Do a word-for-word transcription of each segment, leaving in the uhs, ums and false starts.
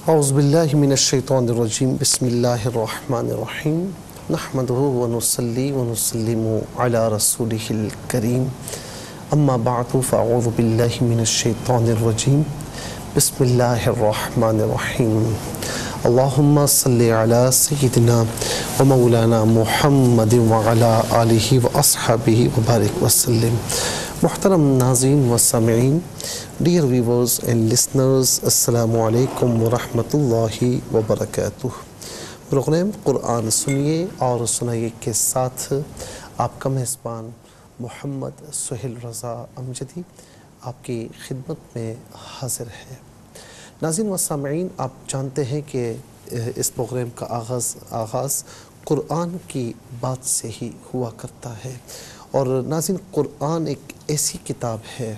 اعوذ باللہ من الشیطان الرجیم بسم اللہ الرحمن الرحیم نحمدہ ونصلی ونسلم علی رسولہ الکریم اما بعد فاعوذ باللہ من الشیطان الرجیم بسم اللہ الرحمن الرحیم اللہم صلی علی سیدنا و مولانا محمد وعلی آلہ و اصحابہ وبارک وسلم. محترم ناظرین و سامعین، ڈیئر ویورز اینڈ لسنرز، السلام علیکم ورحمۃ اللہ وبرکاتہ. پروگرام قرآن سنیے اور سنائیے کے ساتھ آپ کا میزبان محمد سہیل رضا امجدی آپ کی خدمت میں حاضر ہے. ناظرین و سامعین، آپ جانتے ہیں کہ اس پروگرام کا آغاز آغاز قرآن کی بات سے ہی ہوا کرتا ہے. اور ناظرین، قرآن ایک ایسی کتاب ہے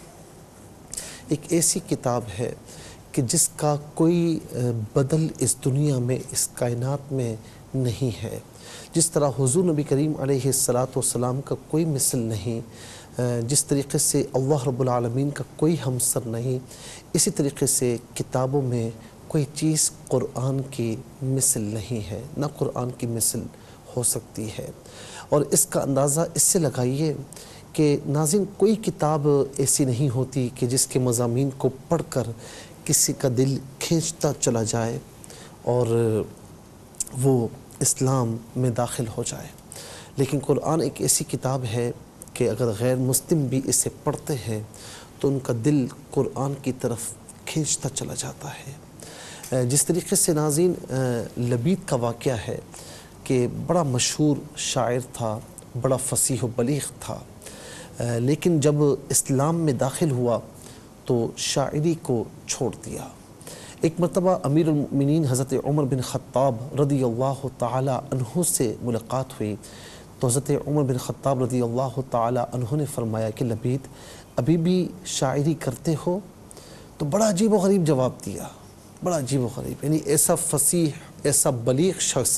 ایک ایسی کتاب ہے کہ جس کا کوئی بدل اس دنیا میں، اس کائنات میں نہیں ہے. جس طرح حضور نبی کریم علیہ السلام کا کوئی مثل نہیں، جس طریقے سے اللہ رب العالمین کا کوئی ہمسر نہیں، اسی طریقے سے کتابوں میں کوئی چیز قرآن کی مثل نہیں ہے، نہ قرآن کی مثل ہو سکتی ہے. اور اس کا اندازہ اس سے لگائیے کہ ناظرین، کوئی کتاب ایسی نہیں ہوتی کہ جس کے مضامین کو پڑھ کر کسی کا دل کھینچتا چلا جائے اور وہ اسلام میں داخل ہو جائے. لیکن قرآن ایک ایسی کتاب ہے کہ اگر غیر مسلم بھی اسے پڑھتے ہیں تو ان کا دل قرآن کی طرف کھینچتا چلا جاتا ہے. جس طریقے سے ناظرین لبید کا واقعہ ہے کہ بڑا مشہور شاعر تھا، بڑا فصیح و بلیغ تھا، لیکن جب اسلام میں داخل ہوا تو شاعری کو چھوڑ دیا. ایک مرتبہ امیر المؤمنین حضرت عمر بن خطاب رضی اللہ تعالی عنہ سے ملاقات ہوئی تو حضرت عمر بن خطاب رضی اللہ تعالی عنہ نے فرمایا کہ لبید، ابھی بھی شاعری کرتے ہو؟ تو بڑا عجیب و غریب جواب دیا، بڑا عجیب و غریب. یعنی ایسا فصیح، ایسا بلیغ شخص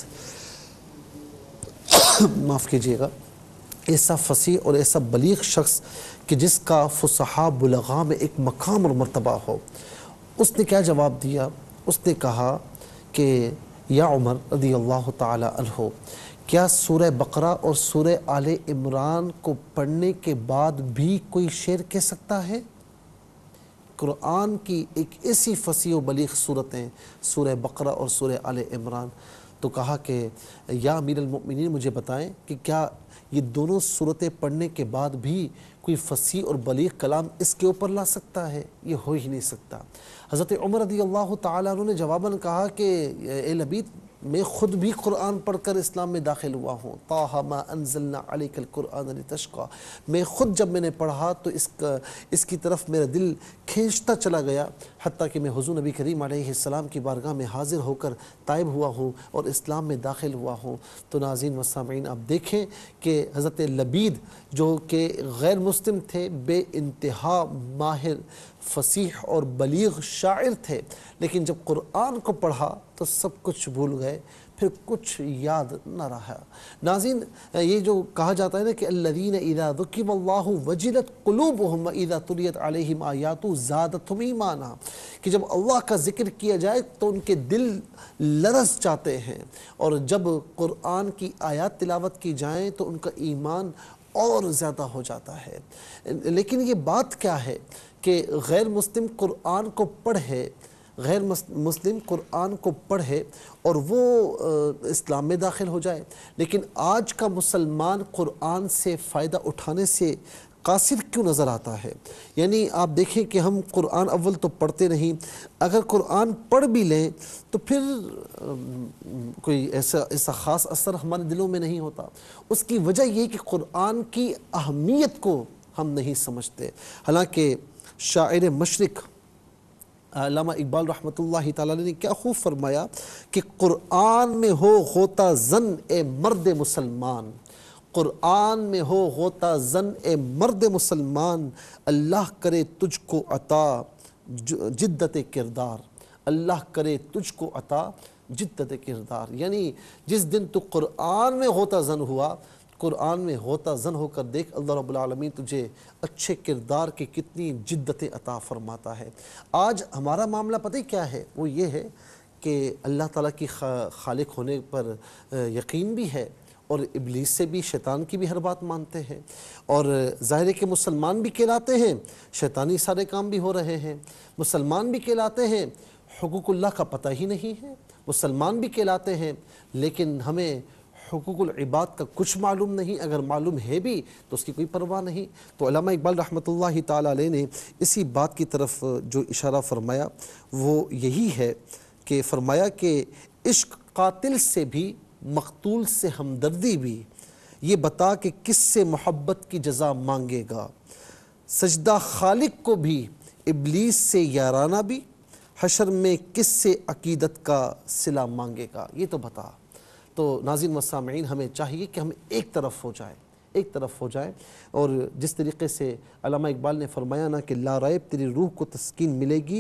معاف کیجیے گا ایسا فصیح اور ایسا بلیغ شخص کہ جس کا فصحاء بلغاء میں ایک مقام اور مرتبہ ہو، اس نے کیا جواب دیا؟ اس نے کہا کہ یا عمر رضی اللہ تعالی عنہ، کیا سورہ بقرہ اور سورہ آل عمران کو پڑھنے کے بعد بھی کوئی شعر کہہ سکتا ہے؟ قرآن کی ایک ایسی فصیح و بلیغ صورتیں سورہ بقرہ اور سورہ آل عمران. تو کہا کہ یا امیر المؤمنین، مجھے بتائیں کہ کیا یہ دونوں صورتیں پڑھنے کے بعد بھی کوئی فصیح اور بلیغ کلام اس کے اوپر لا سکتا ہے؟ یہ ہو ہی نہیں سکتا. حضرت عمر رضی اللہ تعالیٰ عنہ نے جواباً کہا کہ اے لبید، میں خود بھی قرآن پڑھ کر اسلام میں داخل ہوا ہوں. طٰہ ما انزلنا علیک القرآن لتشقیٰ، میں خود جب میں نے پڑھا تو اس کا اس کی طرف میرا دل کھینچتا چلا گیا، حتیٰ کہ میں حضور نبی کریم علیہ السلام کی بارگاہ میں حاضر ہو کر تائب ہوا ہوں اور اسلام میں داخل ہوا ہوں. تو ناظرین و سامعین، آپ دیکھیں کہ حضرت لبید جو کہ غیر مسلم تھے، بے انتہا ماہر فصیح اور بلیغ شاعر تھے، لیکن جب قرآن کو پڑھا تو سب کچھ بھول گئے، پھر کچھ یاد نہ رہا. ناظرین، یہ جو کہا جاتا ہے نا کہ الذین اذا ذکر اللہ وجلت قلوبہم واذا تلیت علیہم آیاتہ زادتہم ایمانا، کہ جب اللہ کا ذکر کیا جائے تو ان کے دل لرز جاتے ہیں، اور جب قرآن کی آیات تلاوت کی جائیں تو ان کا ایمان اور زیادہ ہو جاتا ہے. لیکن یہ بات کیا ہے کہ غیر مسلم قرآن کو پڑھے غیر مسلم قرآن کو پڑھے اور وہ اسلام میں داخل ہو جائے، لیکن آج کا مسلمان قرآن سے فائدہ اٹھانے سے قاصر کیوں نظر آتا ہے؟ یعنی آپ دیکھیں کہ ہم قرآن اول تو پڑھتے نہیں، اگر قرآن پڑھ بھی لیں تو پھر کوئی ایسا ایسا خاص اثر ہمارے دلوں میں نہیں ہوتا. اس کی وجہ یہ کہ قرآن کی اہمیت کو ہم نہیں سمجھتے. حالانکہ شاعر مشرق علامہ اقبال رحمۃ اللہ تعالیٰ نے کیا خوب فرمایا کہ قرآن میں ہو غوطہ زن اے مرد مسلمان، قرآن میں ہو غوطہ زن اے مرد مسلمان، اللہ کرے تجھ کو عطا جدت کردار، اللہ کرے تجھ کو عطا جدت کردار. یعنی جس دن تو قرآن میں غوطہ زن ہوا، قرآن میں ہوتا زن ہو کر دیکھ اللہ رب العالمین تجھے اچھے کردار کی کتنی جدتیں عطا فرماتا ہے۔ آج ہمارا معاملہ پتہ ہی کیا ہے؟ وہ یہ ہے کہ اللہ تعالیٰ کی خالق ہونے پر یقین بھی ہے، اور ابلیس سے بھی، شیطان کی بھی ہر بات مانتے ہیں، اور ظاہر ہے کہ مسلمان بھی کہلاتے ہیں، شیطانی سارے کام بھی ہو رہے ہیں، مسلمان بھی کہلاتے ہیں، حقوق اللہ کا پتہ ہی نہیں ہے، مسلمان بھی کہلاتے ہیں، لیکن ہمیں حقوق العباد کا کچھ معلوم نہیں، اگر معلوم ہے بھی تو اس کی کوئی پرواہ نہیں۔ تو علامہ اقبال رحمۃ اللہ تعالیٰ علیہ نے اسی بات کی طرف جو اشارہ فرمایا وہ یہی ہے کہ فرمایا کہ عشق قاتل سے بھی، مقتول سے ہمدردی بھی، یہ بتا کہ کس سے محبت کی جزا مانگے گا، سجدہ خالق کو بھی، ابلیس سے یارانہ بھی، حشر میں کس سے عقیدت کا صلہ مانگے گا، یہ تو بتا۔ تو ناظرین و سامعین، ہمیں چاہیے کہ ہم ایک طرف ہو جائیں، ایک طرف ہو جائیں، اور جس طریقے سے علامہ اقبال نے فرمایا نا کہ لا ریب تیری روح کو تسکین ملے گی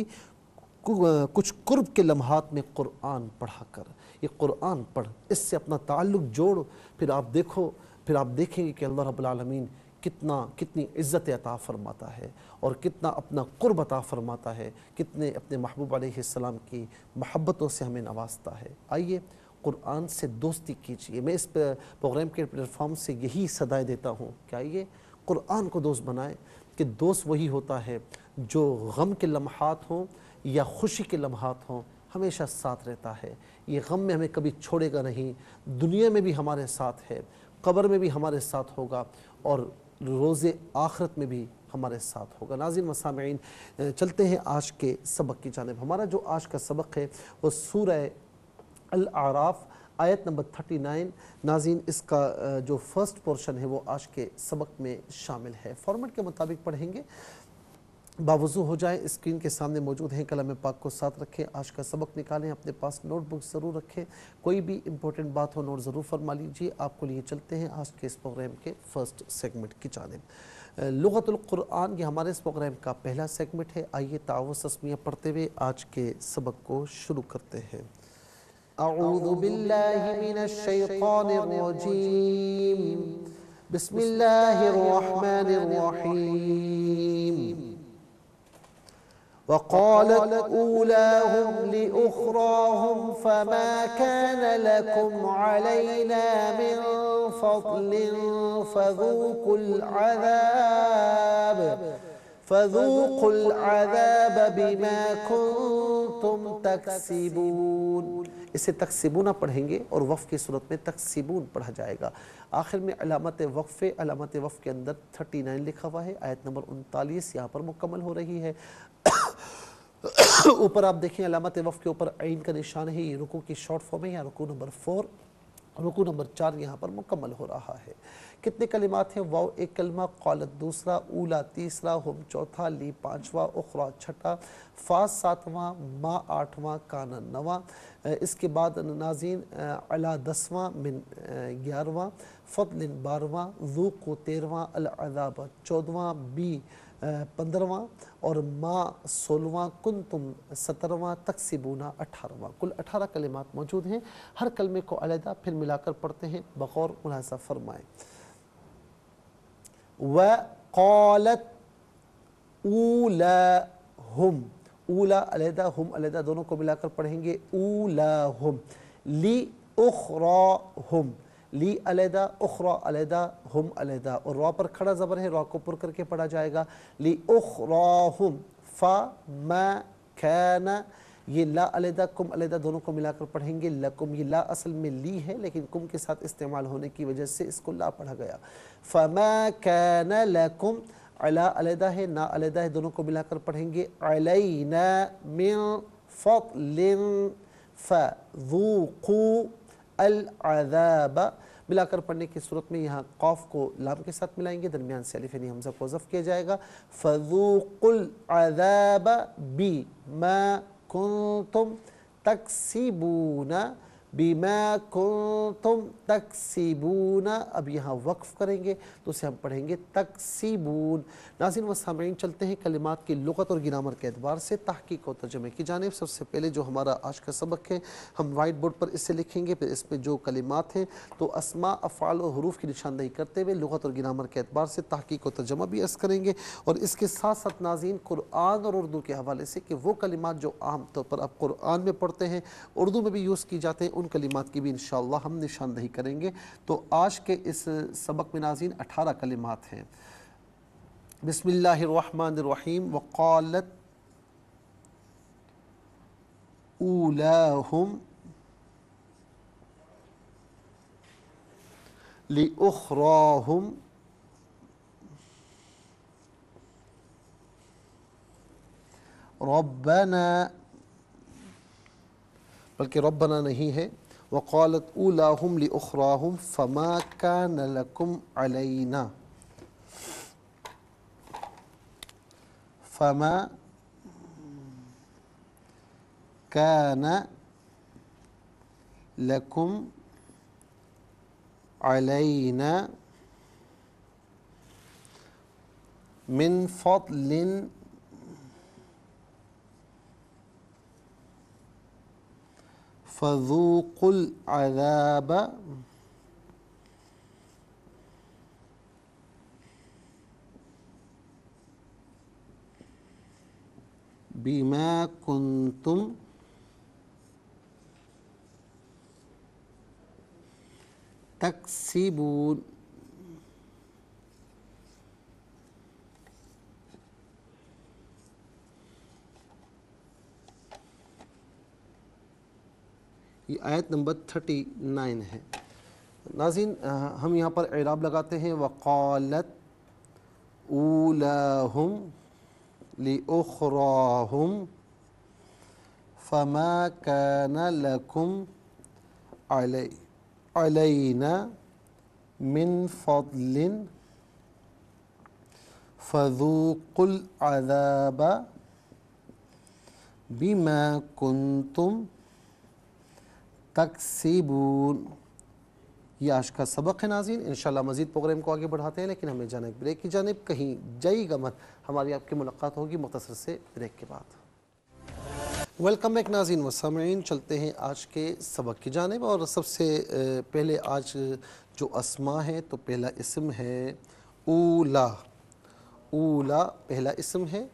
کچھ قرب کے لمحات میں قرآن پڑھا کر، یہ قرآن پڑھ، اس سے اپنا تعلق جوڑ، پھر آپ دیکھو، پھر آپ دیکھیں گے کہ اللہ رب العالمین کتنا کتنی عزت عطا فرماتا ہے، اور کتنا اپنا قرب عطا فرماتا ہے، کتنے اپنے محبوب علیہ السلام کی محبتوں سے ہمیں نوازتا ہے۔ آئیے قرآن سے دوستی کیجئے۔ میں اس پروگرام کے پلیٹ فارم سے یہی صدائے دیتا ہوں کہ آئیے قرآن کو دوست بنائیں، کہ دوست وہی ہوتا ہے جو غم کے لمحات ہوں یا خوشی کے لمحات ہوں ہمیشہ ساتھ رہتا ہے۔ یہ غم میں ہمیں کبھی چھوڑے گا نہیں، دنیا میں بھی ہمارے ساتھ ہے، قبر میں بھی ہمارے ساتھ ہوگا، اور روز آخرت میں بھی ہمارے ساتھ ہوگا۔ ناظرین و سامعین، چلتے ہیں آج کے سبق کی جانب۔ ہمارا جو آج کا سبق ہے وہ سورہ الاعراف آیت نمبر انتیس، ناظرین اس کا جو فرسٹ پورشن ہے وہ آج کے سبق میں شامل ہے۔ فارمیٹ کے مطابق پڑھیں گے، باوضو ہو جائیں، اسکرین کے سامنے موجود ہیں، کلام پاک کو ساتھ رکھیں، آج کا سبق نکالیں، اپنے پاس نوٹ بک ضرور رکھیں، کوئی بھی امپورٹنٹ بات ہو نوٹ ضرور فرما لیجیے۔ آپ کو لیے چلتے ہیں آج کے اس پروگرام کے فرسٹ سیگمنٹ کی جانب۔ لغت القرآن یہ ہمارے اس پروگرام کا پہلا سیگمنٹ ہے۔ آئیے تعوذ تسمیہ پڑھتے ہوئے آج کے سبق کو شروع کرتے ہیں۔ اعوذ باللہ من الشیطان الرجیم، بسم اللہ الرحمن الرحیم۔ وقالت أولاهم لأخراهم فما كان لكم علينا من فضل فذوقوا العذاب فذوقوا العذاب بما كنتم تكسبون۔ اسے تکسبون پڑھیں گے اور وقف کی صورت میں تکسبون پڑھا جائے گا۔ آخر میں علامت وقف، علامت وقف کے اندر انتیس لکھا ہوا ہے، آیت نمبر انتالیس یہاں پر مکمل ہو رہی ہے۔ اوپر آپ دیکھیں علامت وقف کے اوپر عین کا نشان ہے، یہ رکوع کی شارٹ فارم ہے، یا رکوع نمبر فور، رکوع نمبر چار یہاں پر مکمل ہو رہا ہے۔ کتنے کلمات ہیں؟ واو ایک کلمہ، قالت دوسرا، اولا تیسرا، ہم چوتھا، لی پانچواں، اخرى چھٹا، فا ساتواں، ما آٹھواں، کانا نواں۔ اس کے بعد ناظرین علا دسواں، من گیارہواں، فضل بارہواں، ذوقوا تیرہواں، العذاب چودواں، بی پندرہواں، اور ما سولہواں، کنتم سترہواں، تکسبونا اٹھارہواں۔ کل اٹھارہ کلمات موجود ہیں، ہر کلمے کو علیحدہ پھر ملا کر پڑھتے ہیں، بغور ملاحظہ فرمائیں۔ وَقَالَتْ أُولَاهُمْ، اولا علیحدہ، ہم علیحدہ، دونوں کو ملا کر پڑھیں گے، اولاہم۔ لِأُخْرَاهُمْ، لی علیحدہ، اخرى علیحدہ، ہم علیحدہ، اور را پر کھڑا زبر ہے، را کو پر کر کے پڑھا جائے گا، لِأُخْرَاهُمْ۔ فَمَا كَانَ، یہ لا علیحدہ، کم علیحدہ، دونوں کو ملا کر پڑھیں گے، لکم۔ یہ لا اصل میں لی ہے لیکن کم کے ساتھ استعمال ہونے کی وجہ سے اس کو لا پڑھا گیا۔ فَمَا كَانَ لَكُمْ، علا علیحدہ ہے، نا علیحدہ ہے، دونوں کو ملا کر پڑھیں گے، عَلَيْنَا مِن فَضْلٍ فَذُوقُوا العذاب۔ ملا کر پڑھنے کی صورت میں یہاں قاف کو لام کے ساتھ ملائیں گے، درمیان سے الف یعنی حمزہ کو حذف کیا جائے گا، فَذُوقُوا العذاب بِمَا كُنتم تَكْسِبُونَ बिमा कुंतुम तक्सिबून। अब यहाँ वक्फ करेंगे तो उसे हम पढ़ेंगे तक्सिबून। नाज़रीन व सामईन, चलते हैं कलिमात की लुग़त और ग्रामर के एतबार से तहक़ीक़ और तर्जुमे की जानिब। सबसे पहले जो हमारा आज का सबक है हम वाइट बोर्ड पर इसे लिखेंगे, फिर इसमें जो कलिमात हैं तो अस्मा, अफ़आल और हुरूफ की निशानदेही करते हुए लुग़त और ग्रामर के एतबार से तहक़ीक़ और तर्जुमा भी अर्ज़ करेंगे। और इसके साथ साथ नाज़रीन कुरान और उर्दू के हवाले से कि वो कलिमात जो आम तौर पर आप कुरान में पढ़ते हैं, उर्दू में भी यूज़ की जाते हैं, उन कलिमात की भी इंशाअल्लाह हम निशानदेही करेंगे। तो आज के इस सबक में नाज़रीन अठारह कलिमात हैं। बिस्मिल्लाहिर्रहमानिर्रहीम। वक़ालत ऊलाहुम लिउख़राहुम रब्बना, बल्कि रब्बना नहीं है, वक़ालत ऊलाहुम लिउख़राहुम फ़मा कान लकुम अलैना, फ़मा कान लकुम अलैना मिन फ़द्लिन फ़ज़ूक़ुल अज़ाब बिमा कुंतुम तक्सिबून। ये आयत नंबर थर्टी नाइन है। नाज़रीन हम यहाँ पर इराब लगाते हैं। वक़ालत ऊलाहुम लिउख़राहुम फ़मा कान लकुम अलै अलैना मिन फ़द्लिन फ़ज़ूक़ुल अज़ाब बिमा कुंतुम तक्सिबून। ये आज का सबक है नाज़रीन। इंशाअल्लाह मज़ीद प्रोग्राम को आगे बढ़ाते हैं, लेकिन हमें जाना एक ब्रेक की जानिब। कहीं जाइएगा मत, हमारी आपकी मुलाकात होगी मुख्तसर से ब्रेक के बाद। वेलकम बैक नाज़रीन व सामईन, चलते हैं आज के सबक की जानिब। और सबसे पहले आज जो अस्मा है तो पहला इसम है ऊला। ऊला पहला इसम है।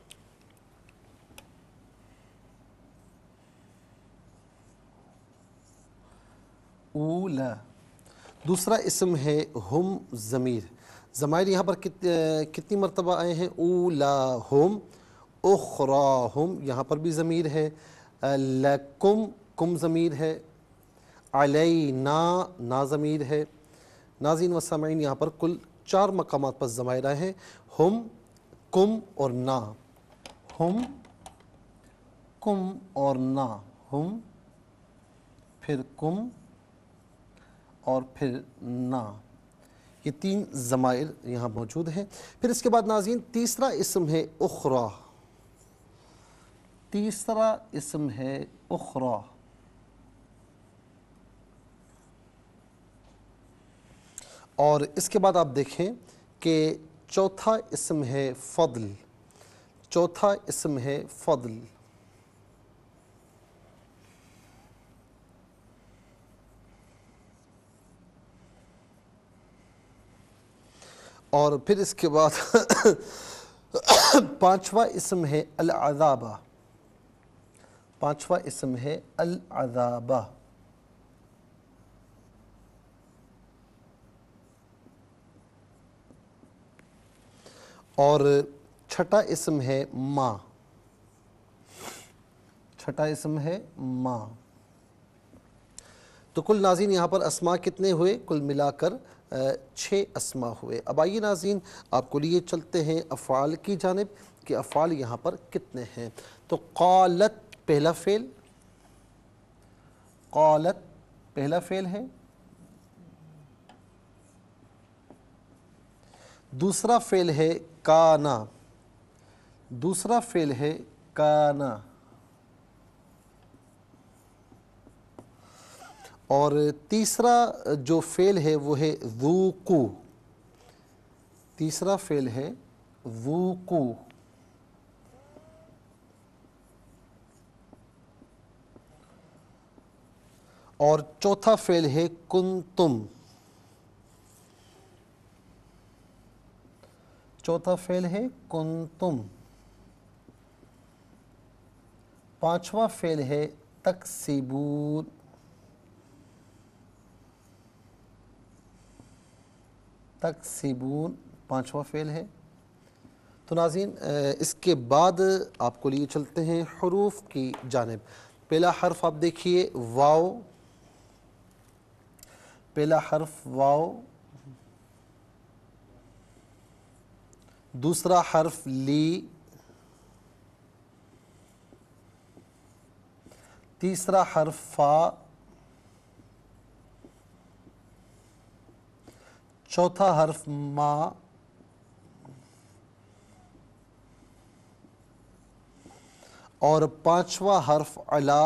ऊला। दूसरा इसम है हुम ज़मीर। ज़माइर यहाँ पर कित, कितनी मरतबा आए हैं? ऊला हुम, उख़राहुम, यहाँ पर भी ज़मीर है। लकुम, कुम ज़मीर है। अलैना, ना ज़मीर है। नाज़रीन व सामईन, यहाँ पर कुल चार मकामात पर ज़माइर आए हैं। हुम, कुम और ना। हुम, कुम और ना। हुम, फिर कुम और फिर ना। ये तीन ज़माइर यहाँ मौजूद हैं। फिर इसके बाद नाज़रीन तीसरा इसम है उख़रा। तीसरा इसम है उख़रा। और इसके बाद आप देखें कि चौथा इसम है फ़द्ल। चौथा इसम है फ़द्ल। और फिर इसके बाद पांचवा इसम है अल अज़ाबा। पांचवा इसम है अल अज़ाबा। और छठा इसम है माँ। छठा इसम है माँ। तो कुल नाज़रीन यहाँ पर अस्मा कितने हुए? कुल मिलाकर छः अस्मा हुए। अब आइए नाज़रीन आपको लिए चलते हैं अफ़आल की जानिब कि अफ़आल यहाँ पर कितने हैं। तो क़ालत पहला फ़ेल, क़ालत पहला फ़ेल है। दूसरा फ़ेल है काना। दूसरा फ़ेल है काना। اور تیسرا جو فعل ہے وہ ہے ذوقو، تیسرا فعل ہے ذوقو، اور چوتھا فعل ہے کنتم، چوتھا فعل ہے کنتم، پانچواں فعل ہے تکسبون، تکسبون پانچواں فعل ہے۔ تو ناظرین اس کے بعد آپ کو لیے چلتے ہیں حروف کی جانب۔ پہلا حرف آپ دیکھیے واو، پہلا حرف واو، دوسرا حرف لی، تیسرا حرف فا، چوتھا حرف ما، اور پانچواں حرف علا،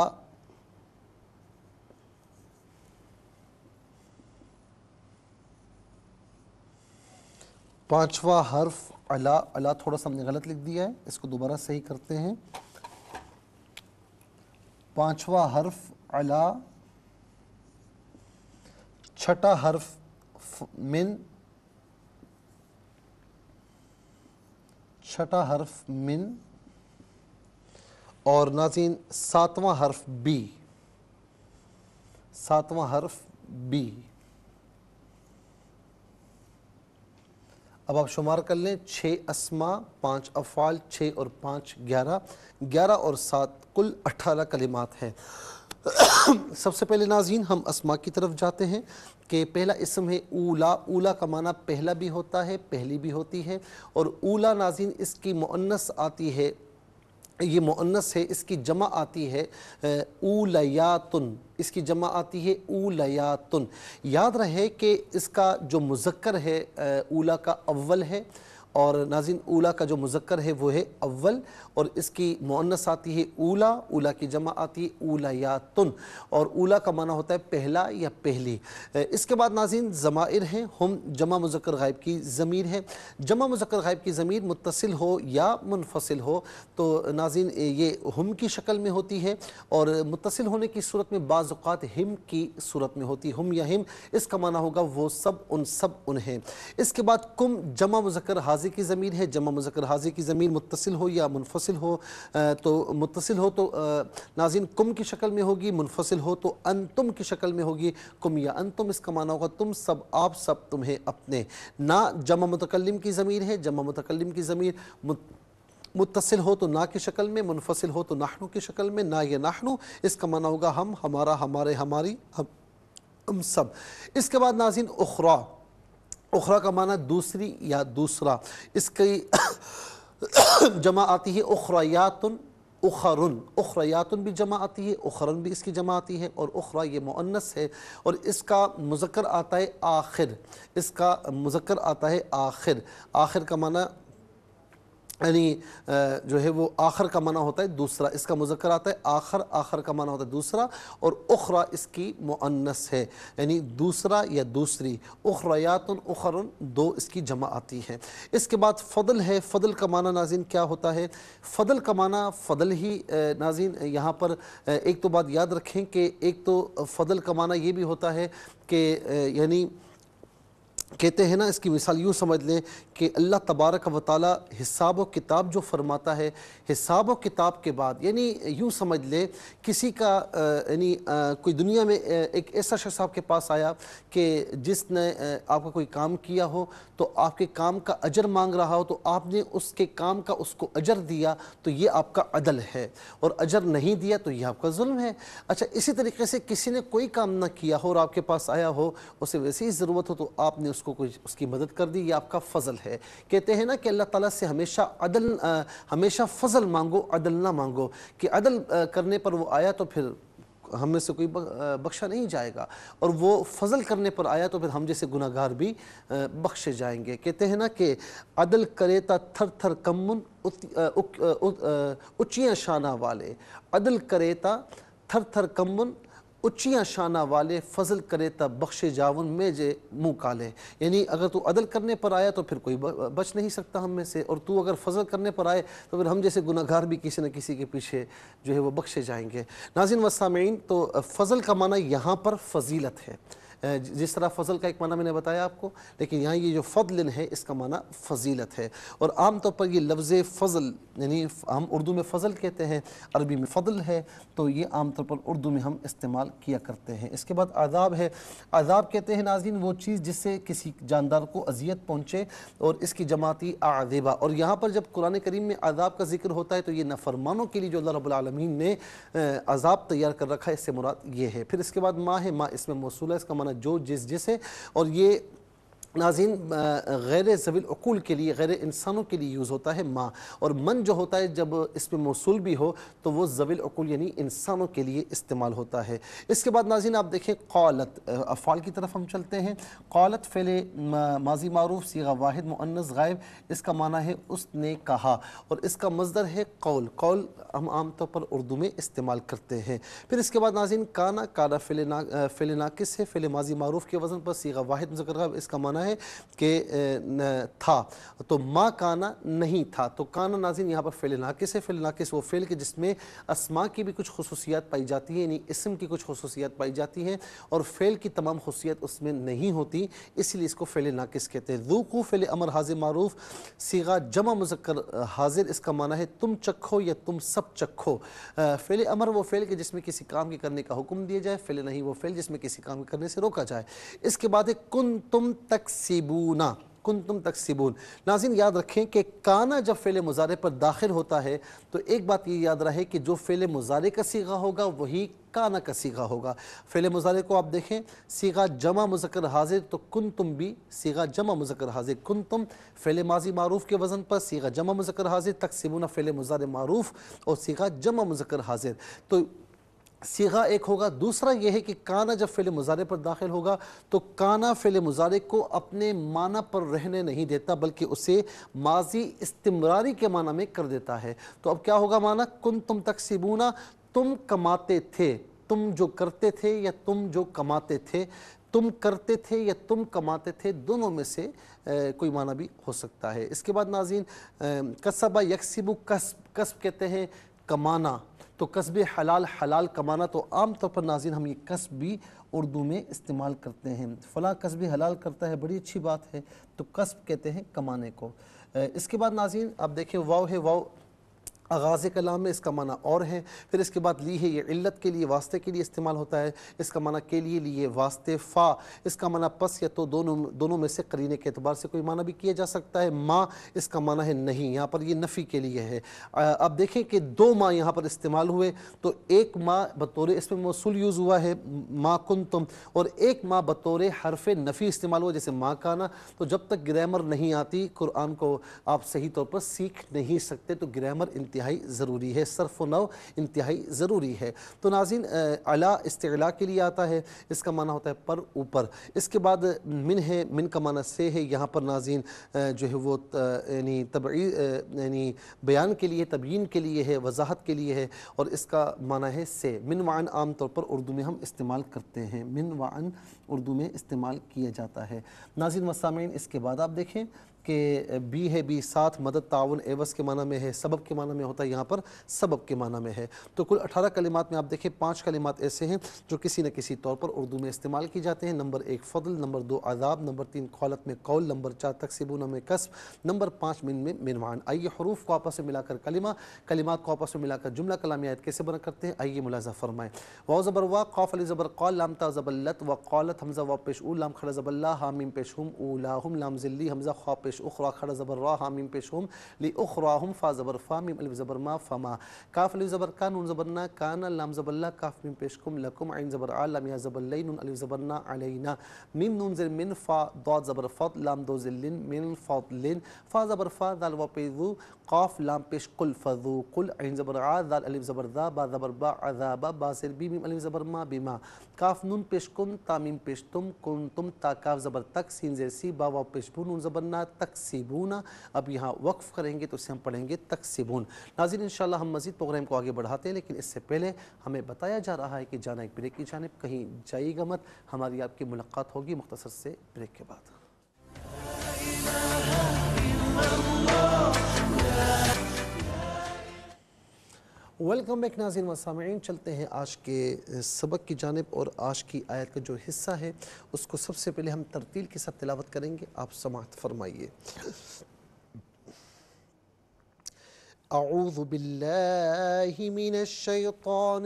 پانچواں حرف علا، علا تھوڑا سا ہم نے غلط لکھ دیا ہے، اس کو دوبارہ صحیح کرتے ہیں۔ پانچواں حرف علا، چھٹا حرف من، چھٹا حرف من، اور ناظرین ساتواں حرف بی، ساتواں حرف بی۔ اب آپ شمار کر لیں، چھ اسما، پانچ افعال، چھ اور پانچ گیارہ، گیارہ اور سات کل اٹھارہ کلمات ہیں۔ سب سے پہلے ناظرین ہم اسما کی طرف جاتے ہیں کہ پہلا اسم ہے اولا، اولا کا معنی پہلا بھی ہوتا ہے، پہلی بھی ہوتی ہے، اور اولا ناظرین اس کی مؤنث آتی ہے، یہ مؤنث ہے، اس کی جمع آتی ہے اولیاتن، اس کی جمع آتی ہے اولیاتن۔ یاد رہے کہ اس کا جو مذکر ہے اولا کا اول ہے، اور ناظرین اولا کا جو مذکر ہے وہ ہے اول، اور اس کی مؤنث آتی ہے اولا، اولا کی جمع آتی ہے اولیاتن، اور اولا کا معنی ہوتا ہے پہلا یا پہلی۔ اس کے بعد ناظرین ضمائر ہیں، ہم جمع مذکر غائب کی ضمیر ہے۔ جمع مذکر غائب کی ضمیر متصل ہو یا منفصل ہو تو ناظرین یہ ہم کی شکل میں ہوتی ہے، اور متصل ہونے کی صورت میں بعض اوقات ہم کی صورت میں ہوتی ہے، ہم یا ہم، اس کا معنی ہوگا وہ سب ان سب انہیں۔ اس کے بعد کم جمع مذکر حاضر کی ضمیر ہے، جمع مذکر حاضر کی ضمیر متصل ہو یا منفصل ہو، تو متصل ہو تو ناظرین کم کی شکل میں ہوگی، منفصل ہو تو انتم کی شکل میں ہوگی، کم یا انتم، اس کا معنی ہوگا تم سب، آپ سب، تمہیں اپنے۔ نہ جمع متکلم کی ضمیر ہے، جمع متکلم کی ضمیر متصل ہو تو نا کی شکل میں، منفصل ہو تو نحنو کی شکل میں، نا یا نحنو، اس کا معنی ہوگا ہم، ہمارا، ہمارے، ہماری، ہم سب۔ اس کے بعد ناظرین اخری، اخری کا معنی دوسری یا دوسرا، اس کی جمع آتی ہے اخریاتن، اخرن، اخریاتن بھی جمع آتی ہے، اخرن بھی اس کی جمع آتی ہے، اور اخری یہ مؤنث ہے، اور اس کا مذکر آتا ہے آخر، اس کا مذکر آتا ہے آخر، آخر کا معنی یعنی جو ہے وہ آخر کا معنی ہوتا ہے دوسرا، اس کا مذکر آتا ہے آخر، آخر کا معنی ہوتا ہے دوسرا، اور اخری اس کی مؤنث ہے، یعنی دوسرا یا دوسری، اخریاتن، اخرن دو اس کی جمع آتی ہے۔ اس کے بعد فضل ہے، فضل کا معنی ناظرین کیا ہوتا ہے؟ فضل کا معنی فضل ہی ناظرین یہاں پر ایک تو بات یاد رکھیں کہ ایک تو فضل کا معنی یہ بھی ہوتا ہے کہ یعنی کہتے ہیں نا، اس کی مثال یوں سمجھ لیں کہ اللہ تبارک و تعالی حساب و کتاب جو فرماتا ہے، حساب و کتاب کے بعد یعنی یوں سمجھ لیں کسی کا یعنی کوئی دنیا میں ایک ایسا شخص آپ کے پاس آیا کہ جس نے آپ کا کوئی کام کیا ہو تو آپ کے کام کا اجر مانگ رہا ہو، تو آپ نے اس کے کام کا اس کو اجر دیا تو یہ آپ کا عدل ہے، اور اجر نہیں دیا تو یہ آپ کا ظلم ہے۔ اچھا اسی طریقے سے کسی نے کوئی کام نہ کیا ہو اور آپ کے پاس آیا ہو، اسے ویسے ہی ضرورت ہو تو آپ نے اس کو کوئی اس کی مدد کر دی، یہ آپ کا فضل ہے۔ کہتے ہیں نا کہ اللہ تعالیٰ سے ہمیشہ عدل ہمیشہ فضل مانگو، عدل نہ مانگو، کہ عدل کرنے پر وہ آیا تو پھر ہم میں سے کوئی بخشا نہیں جائے گا، اور وہ فضل کرنے پر آیا تو پھر ہم جیسے گناہ گار بھی بخشے جائیں گے۔ کہتے ہیں نا کہ عدل کرے تا تھر تھر کمن اچیاں شانہ والے، عدل کرے تا تھر تھر کمن اچیاں شانہ والے فضل کرے تب بخشے جاون میں جے منہ کالے، یعنی اگر تو عدل کرنے پر آیا تو پھر کوئی بچ نہیں سکتا ہم میں سے، اور تو اگر فضل کرنے پر آئے تو پھر ہم جیسے گناہگار بھی کسی نہ کسی کے پیچھے جو ہے وہ بخشے جائیں گے۔ ناظرین و سامعین، تو فضل کا معنی یہاں پر فضیلت ہے، جس طرح فضل کا ایک معنی میں نے بتایا آپ کو، لیکن یہاں یہ جو فضل ہے اس کا معنی فضیلت ہے۔ اور عام طور پر یہ لفظ فضل، یعنی ہم اردو میں فضل کہتے ہیں، عربی میں فضل ہے، تو یہ عام طور پر اردو میں ہم استعمال کیا کرتے ہیں۔ اس کے بعد عذاب ہے۔ عذاب کہتے ہیں ناظرین وہ چیز جس سے کسی جاندار کو اذیت پہنچے، اور اس کی جماعتی اعذبہ، اور یہاں پر جب قرآن کریم میں عذاب کا ذکر ہوتا ہے تو یہ نافرمانوں کے لیے جو اللہ رب العالمین نے عذاب تیار کر رکھا ہے، اس سے مراد یہ ہے۔ پھر اس کے بعد ما ہے، ما اس میں موصول ہے، اس کا معنی جو جس جس ہے، اور یہ ناظرین غیر ذوی العقول کے لیے، غیر انسانوں کے لیے یوز ہوتا ہے ما، اور من جو ہوتا ہے جب اس میں موصول بھی ہو تو وہ ذوی العقول یعنی انسانوں کے لیے استعمال ہوتا ہے۔ اس کے بعد ناظرین آپ دیکھیں قالت، افعال کی طرف ہم چلتے ہیں۔ قالت فعل ماضی معروف صیغہ واحد مؤنث غائب، اس کا معنی ہے اس نے کہا، اور اس کا مصدر ہے قول۔ قول ہم عام طور پر اردو میں استعمال کرتے ہیں۔ پھر اس کے بعد ناظرین کانا، کانا فعل ناقص ہے، فعل ماضی معروف کے وزن پر صیغہ واحد مذکر غائب، اس کا معنی ہے کہ تھا، تو ما کانا نہیں تھا، تو کانا ناظرین یہاں پر فعل ناقص ہے۔ فعل ناقص وہ فعل کے جس میں اسماء کی بھی کچھ خصوصیات پائی جاتی ہیں، یعنی اسم کی کچھ خصوصیات پائی جاتی ہیں اور فعل کی تمام خصوصیات اس میں نہیں ہوتی، اس لیے اس کو فعل ناقص کہتے ہیں۔ ذوقوا فعل امر حاضر معروف صیغہ جمع مذکر حاضر، اس کا معنی ہے تم چکھو یا تم سب چکھو۔ فعل امر وہ فعل کے جس میں کسی کام کے کرنے کا حکم دیا جائے، فعل نہیں وہ فعل جس میں کسی کام کے کرنے سے روکا جائے۔ اس کے بعد ہے کنتم تکسبون، کنتم تکسبون۔ ناظرین یاد رکھیں کہ کانا جب فعل مضارع پر داخل ہوتا ہے تو ایک بات یہ یاد رہے کہ جو فعل مضارع کا صیغہ ہوگا وہی کانا کا صیغہ ہوگا۔ فعل مضارع کو آپ دیکھیں صیغہ جمع مذکر حاضر، تو کنتم بھی صیغہ جمع مذکر حاضر، کنتم فعل ماضی معروف کے وزن پر صیغہ جمع مذکر حاضر، تکسبون فعل مضارع معروف اور صیغہ جمع مذکر حاضر۔ تو صیغہ ایک ہوگا۔ دوسرا یہ ہے کہ کانا جب فعل مضارع پر داخل ہوگا تو کانا فعل مضارع کو اپنے معنی پر رہنے نہیں دیتا بلکہ اسے ماضی استمراری کے معنی میں کر دیتا ہے۔ تو اب کیا ہوگا معنی؟ کنتم تکسبون، تم کماتے تھے، تم جو کرتے تھے یا تم جو کماتے تھے، تم کرتے تھے یا تم کماتے تھے، دونوں میں سے کوئی معنی بھی ہو سکتا ہے۔ اس کے بعد ناظرین کسب یکسب، کسب کسب کہتے ہیں کمانا، تو کسب حلال، حلال کمانا، تو عام طور پر ناظرین ہم یہ کسب بھی اردو میں استعمال کرتے ہیں، فلاں کسب حلال کرتا ہے، بڑی اچھی بات ہے، تو کسب کہتے ہیں کمانے کو۔ اس کے بعد ناظرین آپ دیکھیں واو ہے، واو آغاز کلام میں، اس کا معنی اور ہے۔ پھر اس کے بعد لی ہے، یہ علت کے لیے، واسطے کے لیے استعمال ہوتا ہے، اس کا معنی کے لیے، لیے واسطے۔ فا اس کا معنی پس یا تو، دونوں دونوں میں سے قرینے کے اعتبار سے کوئی معنی بھی کیا جا سکتا ہے۔ ما اس کا معنی ہے نہیں، یہاں پر یہ نفی کے لیے ہے۔ اب دیکھیں کہ دو ما یہاں پر استعمال ہوئے، تو ایک ما بطور اس میں موصول یوز ہوا ہے ما کنتم، اور ایک ما بطور حرف نفی استعمال ہوا جیسے ما کانا۔ تو جب تک گرامر نہیں آتی قرآن کو آپ صحیح طور پر سیکھ نہیں سکتے، تو گرامر انتہائی ضروری ہے، صرف و نو انتہائی ضروری ہے۔ تو ناظرین علا استعلاء کے لیے آتا ہے، اس کا معنی ہوتا ہے پر، اوپر۔ اس کے بعد من ہے، من کا معنی سے ہے، یہاں پر ناظرین جو ہے وہ یعنی تبعی یعنی بیان کے لیے، تبیین کے لیے ہے، وضاحت کے لیے ہے، اور اس کا معنی ہے سے۔ من وعن عام طور پر اردو میں ہم استعمال کرتے ہیں، من وعن اردو میں استعمال کیا جاتا ہے۔ ناظرین و سامعین اس کے بعد آپ دیکھیں کہ بی ہے، بی ساتھ، مدد، تعاون، عوض کے معنی میں ہے، سبب کے معنی میں ہوتا ہے، یہاں پر سبب کے معنی میں ہے۔ تو کل اٹھارہ کلمات میں آپ دیکھیں پانچ کلمات ایسے ہیں جو کسی نہ کسی طور پر اردو میں استعمال کی جاتے ہیں۔ نمبر ایک فضل، نمبر دو عذاب، نمبر تین قولت میں قول، نمبر چار تکسبون میں کسب، نمبر پانچ من میں من وعن۔ آئیے حروف کو آپس میں ملا کر کلمہ، کلمات کو آپس میں ملا کر جملہ کلامی آیت کیسے بنا کرتے ہیں، آئیے ملاحظہ فرمائیں۔ واو زبر وا، قاف علی زبر قال، لام تا زبر لت، وقالت حمزہ واو پیش او، لام کھڑا زبر لا، ہا میم پیش ہم، اولاہم، لام ذلی، حمزہ خا پیش اخرا، کھڑا زبر را، ہا میم پیش ہم، لی اخراہم، فا زبر فا، میم الف زبر ما، فما، کاف الف زبر کا، نون زبر نا، کانا، لام زبر لا، کاف میم پیش کم، لکم، عین زبر آ، لام یا زبر لی، نون الف زبر نا، علینا، میم نون زر من، فا ضاد زبر فض، لام دو ذلن، من فضلن، فا زبر فا، ذال واو پیش ذو، قاف لام پیش قل، فذو قل، عین زبر آ، ذال الف زبر ذا، با زبر با، عذابا، با زر بی، میم الف زبر ما، بما، کاف نون پیش کن، تا میم پیش تم، کن تم، تا کاف زبر تک، سین زر سی، با واو پیش بو، نون زبر نا، تکسبون. اب یہاں وقف کریں گے تو اسے ہم پڑھیں گے تکسبون. ناظرین انشاءاللہ ہم مزید پروگرام کو آگے بڑھاتے ہیں، لیکن اس سے پہلے ہمیں بتایا جا رہا ہے کہ جانا ایک بریک کی جانب، کہیں جائیے گا مت. ہماری آپ کی ملاقات ہوگی مختصر سے بریک کے بعد. ویلکم بیک ناظرین و سامعین. چلتے ہیں آج کے سبق کی جانب، اور آج کی آیت کا جو حصہ ہے اس کو سب سے پہلے ہم ترتیل کے ساتھ تلاوت کریں گے. آپ سماعت فرمائیے. اعوذ باللہ من الشیطان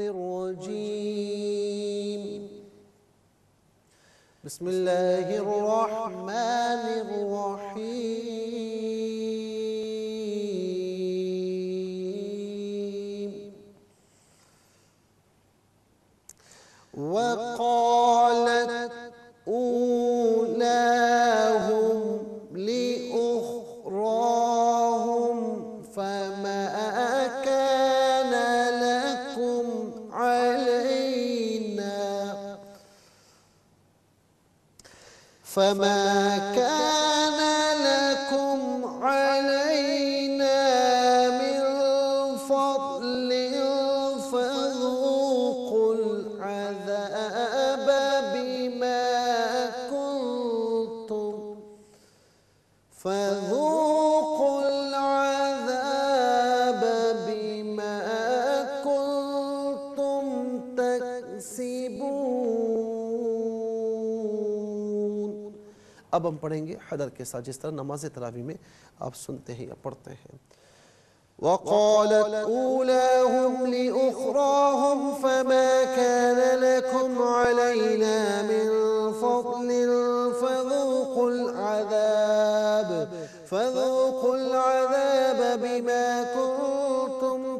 الرجیم. بسم اللہ الرحمن الرحیم. وقالت أولاهم لأخراهم فما كان لكم علينا فما كان لكم علينا من فضل فذوقوا العذاب بما كنتم فذوقوا العذاب بما كنتم تكسبون. اب ہم پڑھیں گے حدر کے ساتھ، جس طرح نماز تراویح میں آپ سنتے ہیں یا پڑھتے ہیں. وقالت أولاهم لأخراهم فما كان لكم علينا من فضل فذوقوا العذاب فذوقوا العذاب بما كنتم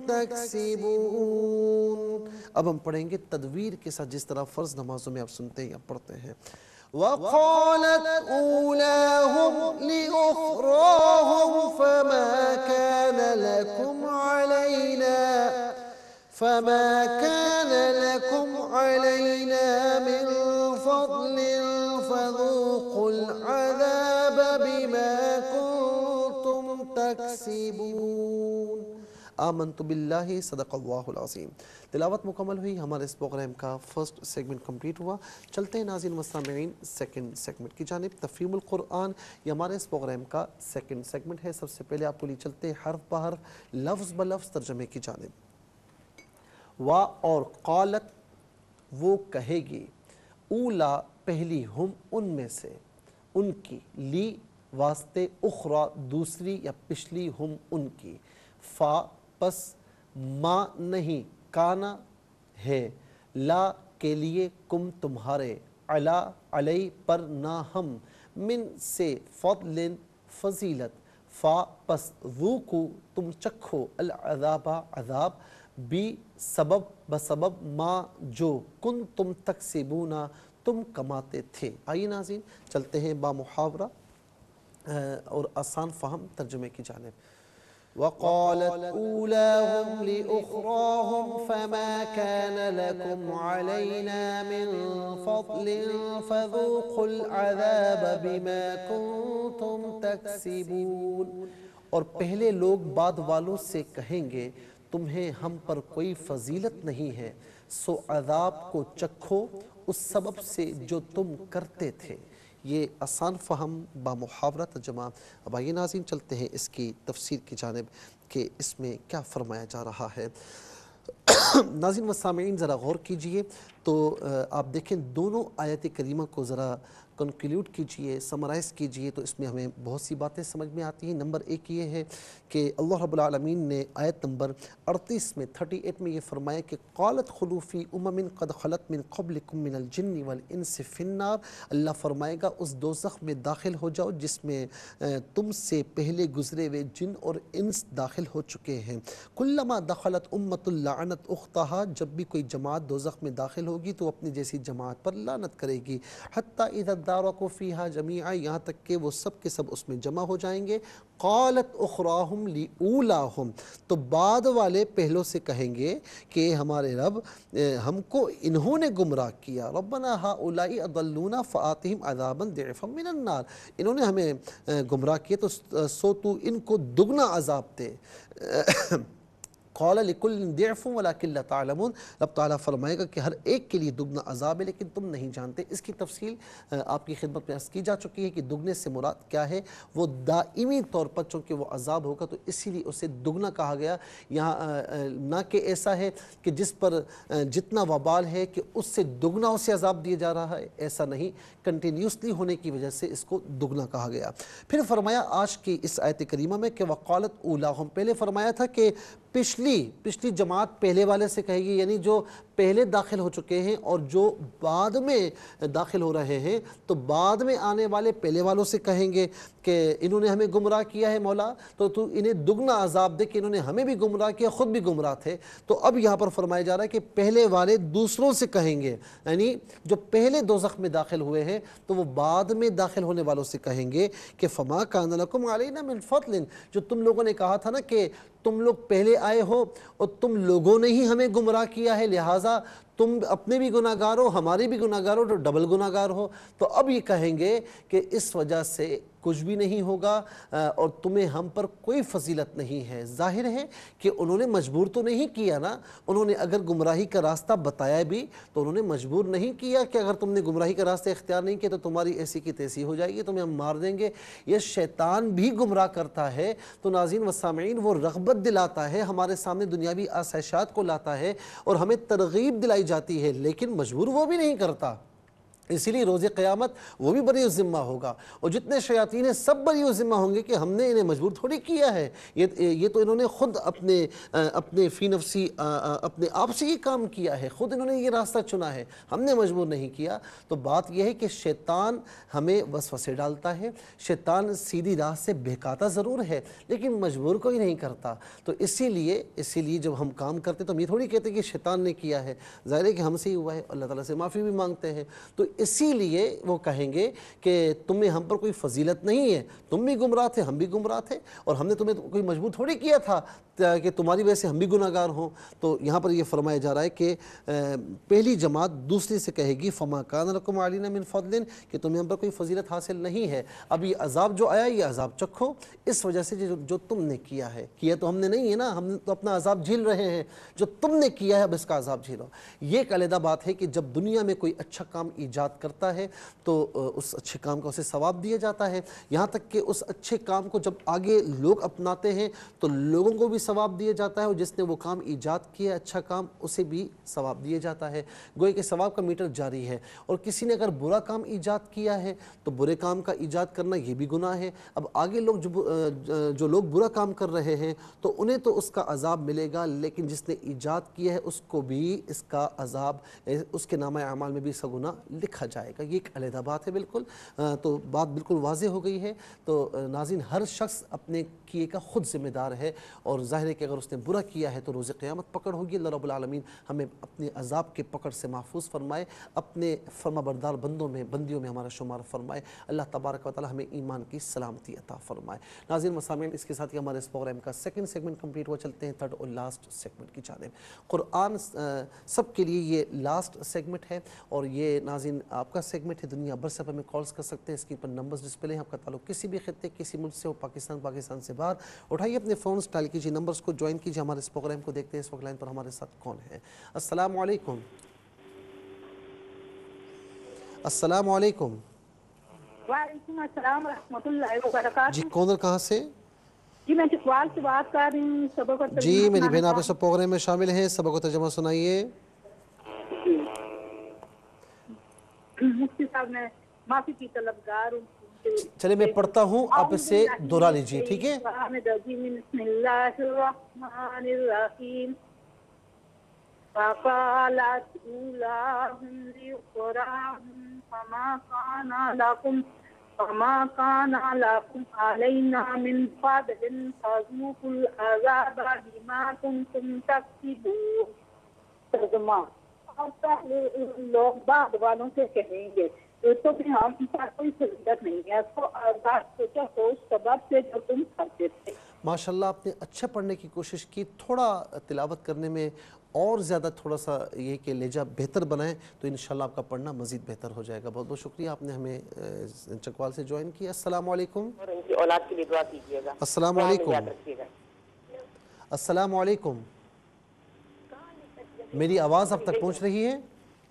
تكسبون. اب ہم پڑھیں گے تدویر کے ساتھ، جس طرح فرض نمازوں میں آپ سنتے ہیں یا پڑھتے ہیں. وقالت أولاهم لأخراهم فما كان لكم علينا فما كان لكم علينا من فضل فذوقوا العذاب بما كنتم تكسبون. آمنت باللہ صدق اللہ العظیم. تلاوت مکمل ہوئی. ہمارے اس پروگرام کا فرسٹ سیگمنٹ کمپلیٹ ہوا. چلتے ہیں ناظرین و سامعین سیکنڈ سیگمنٹ کی جانب. تفہیم القرآن یہ ہمارے اس پروگرام کا سیکنڈ سیگمنٹ ہے. سب سے پہلے آپ کو لیے چلتے ہیں حرف بحرف، لفظ بلفظ ترجمے کی جانب. وا اور قالت وہ کہے گی، اولا پہلی، ہم ان میں سے، ان کی، لی واسطے، اخرى دوسری یا پچھلی، ہم ان کی، فا پس، ما نہیں، کانا ہے، لا کے لیے، کم تمہارے، علا علی پر، نہ ہم، من سے، فضل فضیلت، فا پس، ذوقو تم چکھو، العذاب عذاب، بی سبب بسبب، ما جو، کن تم تکسبونا تم کماتے تھے. آئیے ناظرین چلتے ہیں با محاورہ اور آسان فہم ترجمے کی جانب. وقالت أولاهم لأخراهم فما كان لكم علينا من فضل فذوقوا العذاب بما كنتم تكسبون. اور پہلے لوگ بعد والوں سے کہیں گے تمہیں ہم پر کوئی فضیلت نہیں ہے، سو عذاب کو چکھو اس سبب سے جو تم کرتے تھے. یہ آسان فہم با محاورہ ترجمہ. اب آئیے ناظرین چلتے ہیں اس کی تفسیر کی جانب کہ اس میں کیا فرمایا جا رہا ہے. ناظرین و سامعین ذرا غور کیجئے تو آپ دیکھیں دونوں آیت کریمہ کو ذرا کنکلیوڈ کیجئے، سمرائز کیجئے تو اس میں ہمیں بہت سی باتیں سمجھ میں آتی ہیں. نمبر ایک یہ ہے کہ اللہ رب العالمین نے آیت نمبر اڑتیس میں تھرٹی ایٹ میں یہ فرمایا کہ قالت خلوفی امم قد خلت من قبلکم من الجن والانس فی النار. اللہ فرمائے گا اس دوزخ میں داخل ہو جاؤ جس میں تم سے پہلے گزرے ہوئے جن اور انس داخل ہو چکے ہیں. کلما دخلت امت لعنت اختہا، جب بھی کوئی جماعت دوزخ میں داخل ہوگی تو اپنی جیسی جماعت پر لعنت کرے گی. حتی اذا ادارکوا فیہا جمیعا، یہاں تک کہ وہ سب کے سب اس میں جمع ہو جائیں گے. قالت اخراہم لأولاہم، تو بعد والے پہلوں سے کہیں گے کہ ہمارے رب ہم کو انہوں نے گمراہ کیا. ربنا ہؤلاء اضلونا فآتہم عذابا ضعفا من النار، انہوں نے ہمیں گمراہ کیا تو سو تو ان کو دگنا عذاب دے. قال لکل ضعف ولکن لا تعلمون، رب تعالیٰ فرمائے گا کہ ہر ایک کے لیے دگنا عذاب ہے لیکن تم نہیں جانتے. اس کی تفصیل آپ کی خدمت میں عرض کی جا چکی ہے کہ دگنے سے مراد کیا ہے. وہ دائمی طور پر چونکہ وہ عذاب ہوگا تو اسی لیے اسے دگنا کہا گیا. یہاں نہ کہ ایسا ہے کہ جس پر جتنا وبال ہے کہ اس سے دگنا اسے عذاب دیا جا رہا ہے، ایسا نہیں، کنٹینیوسلی ہونے کی وجہ سے اس کو دگنا کہا گیا. پھر فرمایا آج کی اس آیت کریمہ میں کہ وقالت اولاہم، پہلے فرمایا تھا کہ پچھلی پچھلی جماعت پہلے والے سے کہے گی، یعنی جو پہلے داخل ہو چکے ہیں اور جو بعد میں داخل ہو رہے ہیں تو بعد میں آنے والے پہلے والوں سے کہیں گے کہ انہوں نے ہمیں گمراہ کیا ہے مولا، تو تو انہیں دگنا عذاب دے کہ انہوں نے ہمیں بھی گمراہ کیا، خود بھی گمراہ تھے. تو اب یہاں پر فرمایا جا رہا ہے کہ پہلے والے دوسروں سے کہیں گے، یعنی جو پہلے دوزخ میں داخل ہوئے ہیں تو وہ بعد میں داخل ہونے والوں سے کہیں گے کہ فما کان لکم علینا من فضل، جو تم لوگوں نے کہا تھا نا کہ تم لوگ پہلے آئے ہو اور تم لوگوں نے ہی ہمیں گمراہ کیا ہے، لہٰذا تم اپنے بھی گناہ گار ہو ہماری بھی گناہ گار ہو تو ڈبل گناہ گار ہو. تو اب یہ کہیں گے کہ اس وجہ سے کچھ بھی نہیں ہوگا اور تمہیں ہم پر کوئی فضیلت نہیں ہے. ظاہر ہے کہ انہوں نے مجبور تو نہیں کیا نا، انہوں نے اگر گمراہی کا راستہ بتایا بھی تو انہوں نے مجبور نہیں کیا کہ اگر تم نے گمراہی کا راستہ اختیار نہیں کیا تو تمہاری ایسی کی تیسی ہو جائے گی، تمہیں ہم مار دیں گے. یہ شیطان بھی گمراہ کرتا ہے تو ناظرین و سامعین وہ رغبت دلاتا ہے، ہمارے سامنے دنیاوی آسائشات کو لاتا ہے اور ہمیں ترغیب دلائی جاتی ہے، لیکن مجبور وہ بھی نہیں کرتا. اسی لیے روز قیامت وہ بھی بری ذمہ ہوگا اور جتنے شیاطین ہیں سب بری ذمہ ہوں گے کہ ہم نے انہیں مجبور تھوڑی کیا ہے، یہ یہ تو انہوں نے خود اپنے اپنے فی نفسی اپنے آپ سے یہ کام کیا ہے، خود انہوں نے یہ راستہ چنا ہے، ہم نے مجبور نہیں کیا. تو بات یہ ہے کہ شیطان ہمیں وسوسے ڈالتا ہے، شیطان سیدھی راہ سے بہکاتا ضرور ہے لیکن مجبور کوئی نہیں کرتا. تو اسی لیے اسی لیے جب ہم کام کرتے تو ہم یہ تھوڑی کہتے کہ شیطان نے کیا ہے، ظاہر ہے کہ ہم سے ہی ہوا ہے، اللہ تعالیٰ سے معافی بھی مانگتے ہیں. تو اسی لیے وہ کہیں گے کہ تمہیں ہم پر کوئی فضیلت نہیں ہے، تم بھی گمراہ تھے ہم بھی گمراہ تھے اور ہم نے تمہیں کوئی مجبور تھوڑی کیا تھا کہ تمہاری وجہ سے ہم بھی گناہ گار ہوں. تو یہاں پر یہ فرمایا جا رہا ہے کہ پہلی جماعت دوسری سے کہے گی فما کان لکم علینا من فضل، کہ تمہیں ہم پر کوئی فضیلت حاصل نہیں ہے، اب یہ عذاب جو آیا یہ عذاب چکھو اس وجہ سے جو, جو تم نے کیا ہے. کیا تو ہم نے نہیں ہے نا، ہم تو اپنا عذاب جھیل رہے ہیں، جو تم نے کیا ہے اب اس کا عذاب جھیلو. یہ ایک علیحدہ بات ہے کہ جب دنیا میں کوئی اچھا کام ایجاد کرتا ہے تو اس اچھے کام کا اسے ثواب دیا جاتا ہے، یہاں تک کہ اس اچھے کام کو جب آگے لوگ اپناتے ہیں تو لوگوں کو بھی ثواب دیا جاتا ہے اور جس نے وہ کام ایجاد کیا اچھا کام اسے بھی ثواب دیا جاتا ہے. گویا کہ ثواب کا میٹر جاری ہے. اور کسی نے اگر برا کام ایجاد کیا ہے تو برے کام کا ایجاد کرنا یہ بھی گناہ ہے. اب آگے لوگ جو جو لوگ برا کام کر رہے ہیں تو انہیں تو اس کا عذاب ملے گا، لیکن جس نے ایجاد کیا ہے اس کو بھی اس کا عذاب، اس کے نامہ اعمال میں بھی اس کا گناہ لکھا جائے گا. یہ ایک علیحدہ بات ہے بالکل. تو بات بالکل واضح ہو گئی ہے. تو ناظرین ہر شخص اپنے کیے کا خود ذمہ دار ہے اور ظاہر ہے کہ اگر اس نے برا کیا ہے تو روز قیامت پکڑ ہوگی. اللہ رب العالمین ہمیں اپنے عذاب کے پکڑ سے محفوظ فرمائے، اپنے فرما بردار بندوں میں بندیوں میں ہمارا شمار فرمائے. اللہ تبارک و تعالی ہمیں ایمان کی سلامتی عطا فرمائے. ناظرین مسامعین اس کے ساتھ ہی ہمارے اس پروگرام کا سیکنڈ سیگمنٹ کمپلیٹ ہوا. چلتے ہیں تھرڈ اور لاسٹ سیگمنٹ کی جانب. قرآن سب کے لیے یہ لاسٹ سیگمنٹ ہے اور یہ ناظرین آپ کا سیگمنٹ ہے. دنیا بھر سے ہمیں کالز کر سکتے ہیں، اسکرین پر نمبرز ڈسپلے ہیں. آپ کا تعلق کسی بھی خطے کسی ملک سے ہو، پاکستان پاکستان سے باہر، اٹھائیے اپنے فونز، ڈائل کیجیے نمبرز کو، جوائن کیجیے ہمارے اس پروگرام کو. دیکھتے ہیں اس وقت لائن پر ہمارے ساتھ کون ہے. السلام علیکم. السلام علیکم. وعلیکم السلام ورحمۃ اللہ وبرکاتہ. جی کون اور کہاں سے؟ جی میں چکوال سے بات کر رہی ہوں. سبق و جی ترجمہ میری بہن آپ سنانا اس پروگرام میں شامل ہیں، سبق و ترجمہ سنائیے. مفتی صاحب میں معافی کی طلبگار ہوں. چلے میں پڑھتا ہوں، آپ اس سے دہرا لیجیے، ٹھیک ہے؟ بسم اللہ الرحمن الرحیم. فقالت اولاہم لأخراہم فما کان لکم فما کان لکم علینا من فضل فذوقوا العذاب بما کنتم تکسبون. ترجمہ، اور پہلے لوگ بعد والوں سے کہیں گے تو پھر ہم پر کوئی فضیلت نہیں ہے. تو بات سوچا ہو سبب سے جو تم کرتے تھے. ماشاءاللہ آپ نے اچھا پڑھنے کی کوشش کی، تھوڑا تلاوت کرنے میں اور زیادہ تھوڑا سا یہ کہ لہجہ بہتر بنائیں تو انشاءاللہ آپ کا پڑھنا مزید بہتر ہو جائے گا. بہت بہت شکریہ آپ نے ہمیں چکوال سے جوائن کیا. السلام علیکم. اور ان کی اولاد کے لیے دعا کیجیے گا. السلام علیکم. السلام علیکم. میری آواز اب تک پہنچ رہی ہے؟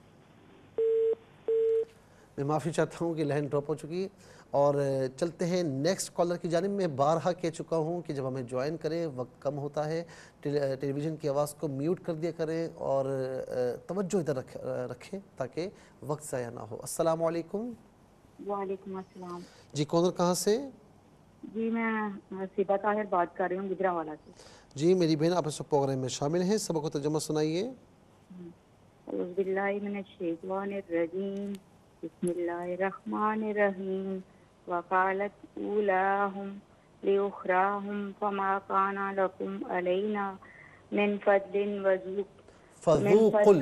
میں معافی چاہتا ہوں کہ لائن ڈراپ ہو چکی ہے. اور چلتے ہیں نیکسٹ کالر کی جانب. میں بارہا کہہ چکا ہوں کہ جب ہمیں جوائن کریں وقت کم ہوتا ہے، ٹیلی ویژن کی آواز کو میوٹ کر دیا کریں اور توجہ ادھر رکھیں تاکہ وقت ضائع نہ ہو. السلام علیکم. وعلیکم السلام. جی کون اور کہاں سے؟ جی میں سیبا طاہر بات کر رہی ہوں گجرانوالہ سے. جی میری بہن آپ اس پروگرام میں شامل ہیں. سبق و ترجمہ سنائیے. اعوذ باللہ من الشیطان الرجیم. بسم اللہ الرحمن الرحیم. وقالت اولاہم لیخراہم فما کان لکم علینا من فضل وذوق فذوقل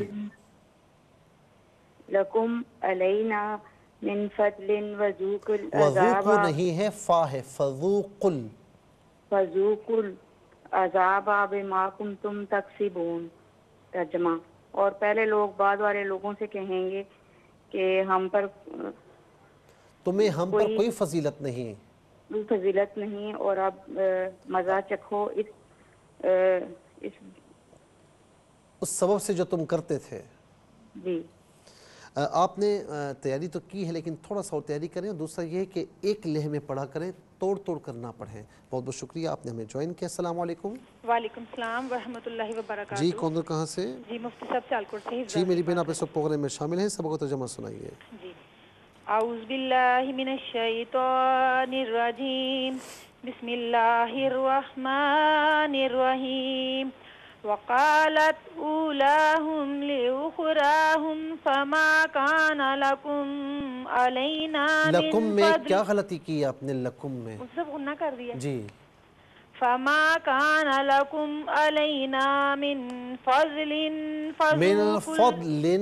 لکم علینا من فضل وذوق العذاب. وذوقو نہیں ہے، فا ہے. فذوقل فذوق العذاب بما کنتم تکسبون. ترجمہ. اور پہلے لوگ بعد والے لوگوں سے کہیں گے کہ ہم پر تمہیں ہم پر کوئی فضیلت نہیں، فضیلت نہیں، اور اب مزہ چکھو اس اس اس سبب سے جو تم کرتے تھے. جی آپ نے تیاری تو کی ہے لیکن تھوڑا سا اور تیاری کریں. اور دوسرا یہ ہے کہ ایک لہجے میں پڑھا کریں، توڑ توڑ کر نہ پڑھیں. بہت بہت شکریہ آپ نے ہمیں جوائن کیا. السلام علیکم. وعلیکم السلام ورحمۃ اللہ وبرکاتہ. جی کون کہاں سے؟ جی مفتی صاحب سیالکوٹ سے. جی میری بہن آپ اس پروگرام میں شامل ہیں. سبق و ترجمہ سنائیے. جی اعوذ باللہ من الشیطان الرجیم. بسم اللہ الرحمن الرحیم. وقالت اولاہم لأخراہم فما کان لکم علینا من فضل. لکم میں کیا غلطی کی آپ نے؟ لکم میں اس سے غنہ کر دیا. جی فما کان لکم علینا من فضل من فضل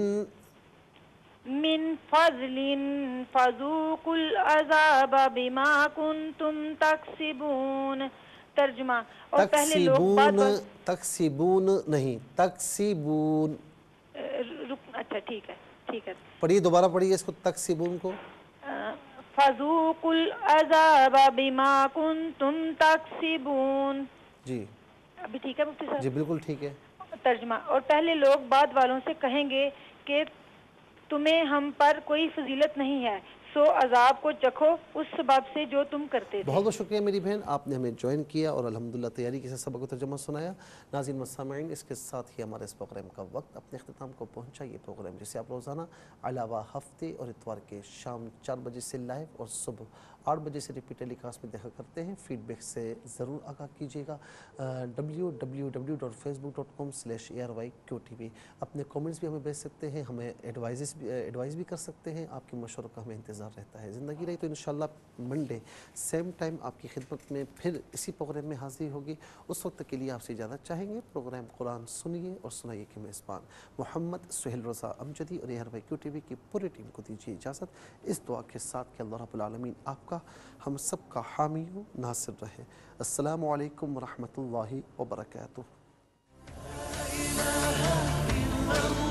من فضل فذوقوا العذاب بما کنتم تکسبون. ترجمہ. اور پہلے لوگ بعد تکسبون نہیں، تکسبون. اچھا ٹھیک ہے ٹھیک ہے پڑھیے دوبارہ پڑھیے اس کو، تکسبون کو. فذوقوا العذاب بما کنتم تکسبون. جی ابھی ٹھیک ہے مفتی صاحب؟ جی بالکل ٹھیک ہے. ترجمہ. اور پہلے لوگ بعد والوں سے کہیں گے کہ تمہیں ہم پر کوئی فضیلت نہیں ہے، سو عذاب کو چکھو اس سبب سے جو تم کرتے تھے. بہت بہت شکریہ میری بہن، آپ نے ہمیں جوائن کیا اور الحمدللہ تیاری کے ساتھ سبق و ترجمہ سنایا. ناظرین و سامعین، اس کے ساتھ ہی ہمارے اس پروگرام کا وقت اپنے اختتام کو پہنچا. یہ پروگرام جسے آپ روزانہ علاوہ ہفتے اور اتوار کے شام چار بجے سے لائیو اور صبح آٹھ بجے سے ریپیٹ ٹیلی کاسٹ میں دیکھا کرتے ہیں. فیڈ بیک سے ضرور آگاہ کیجیے گا. W W W dot facebook dot com slash A R Y Q T V. اپنے کومنٹس بھی ہمیں بھیج سکتے ہیں، ہمیں ایڈوائزز بھی ایڈوائز بھی کر سکتے ہیں. آپ کے مشوروں کا ہمیں انتظار رہتا ہے. زندگی رہی تو انشاءاللہ منڈے سیم ٹائم آپ کی خدمت میں پھر اسی پروگرام میں حاضری ہوگی. اس وقت کے لیے آپ سے اجازت چاہیں گے. پروگرام قرآن سنیے اور سنائیے کے میزبان محمد سہیل رضا امجدی اور A R Y Q T V کی پوری ٹیم کو دیجیے اجازت، اس دعا کے ساتھ کہ اللہ رب العالمین آپ کا ہم سب کا حامی و ناصر رہے. السلام علیکم ورحمۃ اللہ وبرکاتہ.